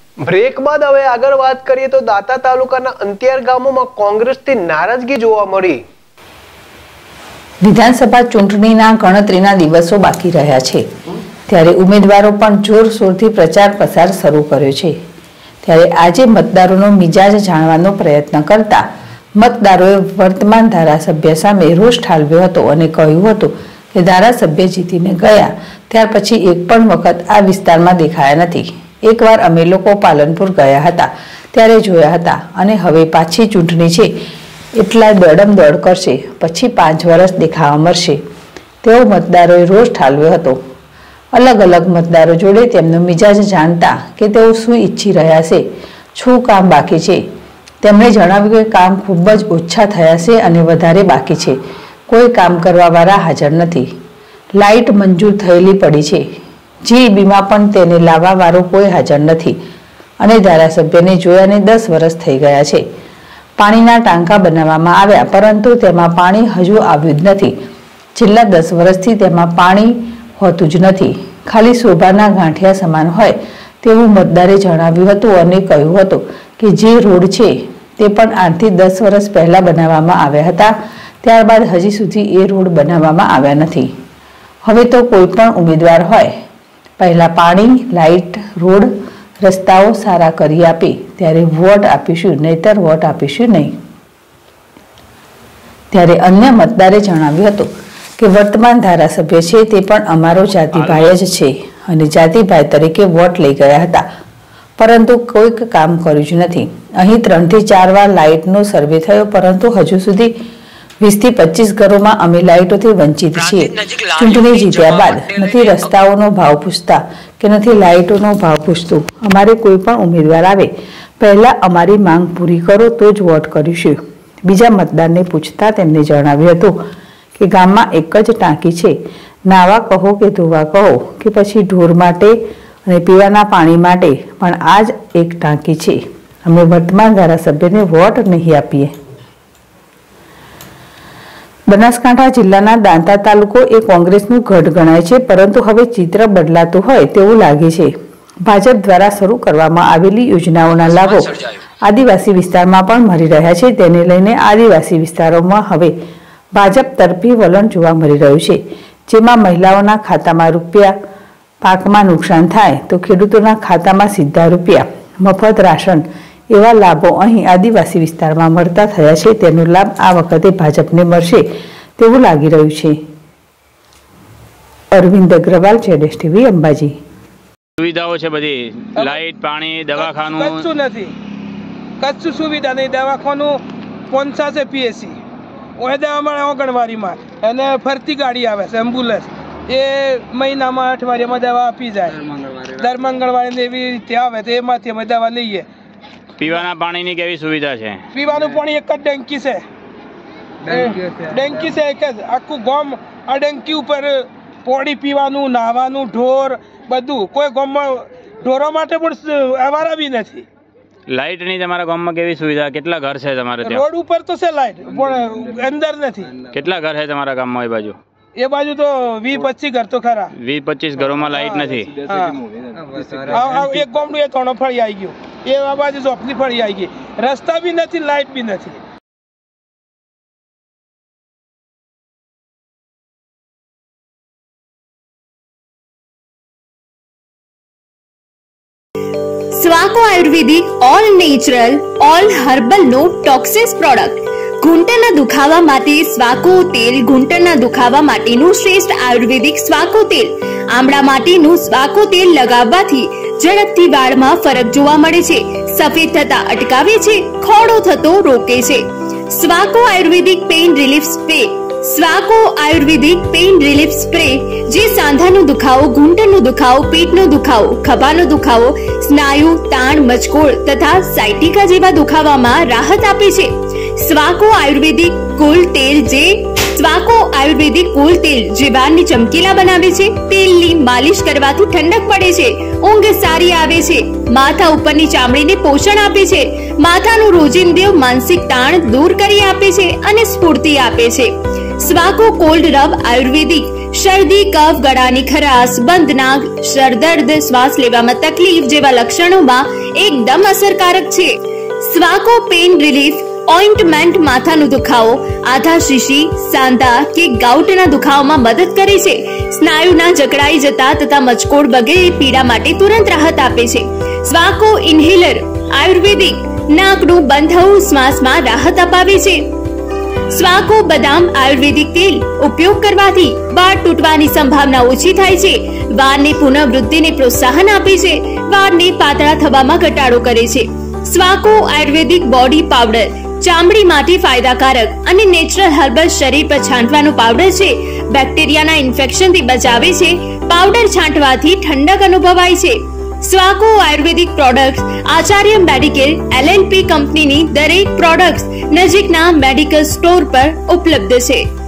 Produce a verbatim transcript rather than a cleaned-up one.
Break બાદ હવે આગળ વાત કરીએ તો દાંતા તાલુકાના અંતિયાર ગામોમાં કોંગ્રેસથી નારાજગી જોવા મળી। વિધાનસભા ચૂંટણીના ગણતરીના દિવસો બાકી રહ્યા છે ત્યારે ઉમેદવારો પણ જોરશોરથી પ્રચાર પ્રસાર શરૂ કર્યો છે। ત્યારે આજે મતદારોનો મિજાજ જાણવાનો પ્રયત્ન કરતા મતદારોએ વર્તમાન ધારાસભ્ય સામે રોષ ઠાલવ્યો હતો અને કહ્યું હતું કે ધારાસભ્ય જીતીને ગયા ત્યાર પછી એક પણ વખત આ વિસ્તારમાં દેખાયા નથી। એકવાર અમે લોકો પાલનપુર ગયા હતા ત્યારે જોયા હતા અને હવે પાછી ચૂંટણી છે એટલા દોડમ દોડ કરશે, પછી પાંચ વર્ષ દેખાવા મળશે તેવો મતદારોએ રોષ ઠાલવ્યો હતો। અલગ અલગ મતદારો જોડે તેમનો મિજાજ જાણતા કે તેઓ શું ઈચ્છી રહ્યા છે, શું કામ બાકી છે। તેમણે જણાવ્યું કે કામ ખૂબ જ ઓછા થયા છે અને વધારે બાકી છે। કોઈ કામ કરવાવાળા હાજર નથી। લાઇટ મંજૂર થયેલી પડી છે, જીઈબીમાં પણ તેને લાવવા વાળો કોઈ હાજર નથી અને ધારાસભ્યને જોયાને દસ વર્ષ થઈ ગયા છે। પાણીના ટાંકા બનાવવામાં આવ્યા પરંતુ તેમાં પાણી હજુ આવ્યું જ નથી। છેલ્લા દસ વર્ષથી તેમાં પાણી હોતું જ નથી, ખાલી શોભાના ગાંઠિયા સમાન હોય તેવું મતદારે જણાવ્યું હતું અને કહ્યું હતું કે જે રોડ છે તે પણ આઠથી દસ વર્ષ પહેલા બનાવવામાં આવ્યા હતા, ત્યારબાદ હજી સુધી એ રોડ બનાવવામાં આવ્યા નથી। હવે તો કોઈ પણ ઉમેદવાર હોય પહેલા પાણી, લાઇટ, રોડ, રસ્તાઓ સારા કરી આપે ત્યારે વોટ આપીશું, નહીતર વોટ આપીશું નહીં। ત્યારે અન્ય મતદારે જણાવ્યું હતું કે વર્તમાન ધારાસભ્ય છે તે પણ અમારો જાતિભાઈ જ છે અને જાતિભાઈ તરીકે વોટ લઈ ગયા હતા પરંતુ કોઈક કામ કર્યું જ નથી। અહીં ત્રણથી ચાર વાર લાઇટનો સર્વે થયો પરંતુ હજુ સુધી વીસથી પચીસ ઘરોમાં અમે લાઇટોથી વંચિત છીએ। ચૂંટણી જીત્યા બાદ નથી રસ્તાઓનો ભાવ પૂછતા કે નથી લાઇટોનો ભાવ પૂછતું। અમારે કોઈ પણ ઉમેદવાર આવે પહેલા અમારી માંગ પૂરી કરો તો જ વોટ કરીશું। બીજા મતદારને પૂછતા તેમને જણાવ્યું હતું કે ગામમાં એક જ ટાંકી છે, નાવા કહો કે ધોવા કહો કે પછી ઢોર માટે અને પીવાના પાણી માટે પણ આ જ એક ટાંકી છે। અમે વર્તમાન ધારાસભ્યને વોટ નહીં આપીએ। બનાસકાંઠા જિલ્લાના દાંતા તાલુકો એ કોંગ્રેસનું ગઢ ગણાય છે પરંતુ હવે ચિત્ર બદલાતું હોય તેવું લાગે છે। ભાજપ દ્વારા શરૂ કરવામાં આવેલી યોજનાઓના લાભો આદિવાસી વિસ્તારમાં પણ મળી રહ્યા છે, તેને લઈને આદિવાસી વિસ્તારોમાં હવે ભાજપ તરફી વલણ જોવા મળી રહ્યું છે, જેમાં મહિલાઓના ખાતામાં રૂપિયા, પાકમાં નુકસાન થાય તો ખેડૂતોના ખાતામાં સીધા રૂપિયા, મફત રાશન એવા લાભો અહીં આદિવાસી વિસ્તારમાં મળતા થયા છે। તેનો લાભ આ વખતે ભાજપને મળશે તેવું લાગી રહ્યું છે। અરવિંદ અગ્રવાલ, જેડેશ ટીવી, અંબાજી। સુવિધાઓ છે બધી, લાઇટ, પાણી, દવાખાનું કચ્છું નથી, કચ્છું સુવિધા નહીં। દવાખાનું પોનસા છે પીએસસી ઓએ દવા મળે આંગણવાડીમાં અને ફરતી ગાડી આવે છે એમ્બ્યુલન્સ, એ મહિનામાં અઠવાડિયામાં દવા આપી જાય। દર મંગળવારે એવી રીતે આવે તો એમાંથી અમે દવા લઈએ। પીવાના પાણીની કેવી સુવિધા છે? પીવાનું પાણી એક જ ડંકી છે, ડંકી છે એક જ આખું ગામ આ ડંકી ઉપર પાણી પીવાનું, નાહવાનું, ઢોર બધું। કોઈ ગામમાં ઢોરો માટે પણ અવારા બી નથી। લાઇટની તમારા ગામમાં કેવી સુવિધા? કેટલા ઘર છે તમારે ત્યાં? રોડ ઉપર તો છે લાઇટ પણ અંદર નથી। કેટલા ઘર છે તમારા ગામમાં એ બાજુ? એ બાજુ તો વી પચીસ ઘર તો ખરા। વીસ પચીસ ઘરોમાં લાઇટ નથી? એક ગામડું એ ત્રણ ફળી આવી ગયું, એ આ બાજુ ચોપની ફળી આવી ગઈ, રસ્તા બી નથી, લાઇટ બી નથી। Swaco ayurvedic all natural all herbal no toxins product. ઘૂંટણના દુખાવા માટે સ્વાકો તેલ, ઘૂંટણના દુખાવા માટેનું શ્રેષ્ઠ આયુર્વેદિક સ્વાકો તેલ, આમળા માટેનું સ્વાકો તેલ લગાવવાથી ઝડપથી વાળમાં ફરક જોવા મળે છે, સફેદ થતા અટકાવે છે, ખોડો થતો રોકે છે। Swaco ayurvedic pain relief spray. Swaco ayurvedic pain relief spray જે સાંધાનો દુખાવો, ઘૂંટણનો દુખાવો, પેટનો દુખાવો, ખભાનો દુખાવો, સ્નાયુ તાણ, મચકોડ તથા સાયટિકા જેવા દુખાવામાં રાહત આપે છે। સ્વાકો આયુર્વેદિક કુલ તેલ જે સ્વાકો આયુર્વેદિક કુલ તેલ જે વાળને ચમકીલા બનાવે છે। તેલની માલિશ કરવાથી ઠંડક પડે છે, ઊંઘ સારી આવે છે, માથા ઉપરની ચામડીને પોષણ આપે છે, માથાનું રોજિંદુ માનસિક તાણ દૂર કરી આપે છે અને સ્ફૂર્તિ આપે છે। સ્વાકો કોલ્ડ રબ આયુર્વેદિક શરદી, કફ, ગળાની ખરાશ, બંધ નાક, સરદર્દ, શ્વાસ લેવામાં તકલીફ જેવા લક્ષણોમાં એકદમ અસરકારક છે. સ્વાકો પેઇન રિલીફ ઓઇન્ટમેન્ટ માથાનો દુખાવો, આધા શીશી, સાંધા કે ગાઉટના દુખાવામાં મદદ કરે છે. સ્નાયુના જકડાઈ જતા તથા મચકોડ વગેરે પીડા માટે તુરંત રાહત આપે છે. સ્વાકો ઇન્હેલર આયુર્વેદિક નાકનું બંધ થવું શ્વાસમાં રાહત અપાવે છે. સ્વાકો બદામ આયુર્વેદિક તેલ ઉપયોગ કરવાથી વાળ તૂટવાની સંભાવના ઓછી થાય છે. વાળની પુનઃવૃદ્ધિને પ્રોત્સાહન આપે છે. વાળને પાતળા થવામાં ઘટાડો કરે છે. સ્વાકો આયુર્વેદિક બોડી પાવડર ચામડી માટે ફાયદાકારક અને નેચરલ હર્બલ શરીર પર છાંટવાનો પાવડર છે. બેક્ટેરિયાના ઇન્ફેક્શનથી બચાવે છે. પાવડર છાંટવાથી ઠંડક અનુભવાય છે. Swaco ayurvedic products Acharya medicare L L P કંપનીની દરેક પ્રોડક્ટ્સ નજીકના મેડિકલ સ્ટોર પર ઉપલબ્ધ છે.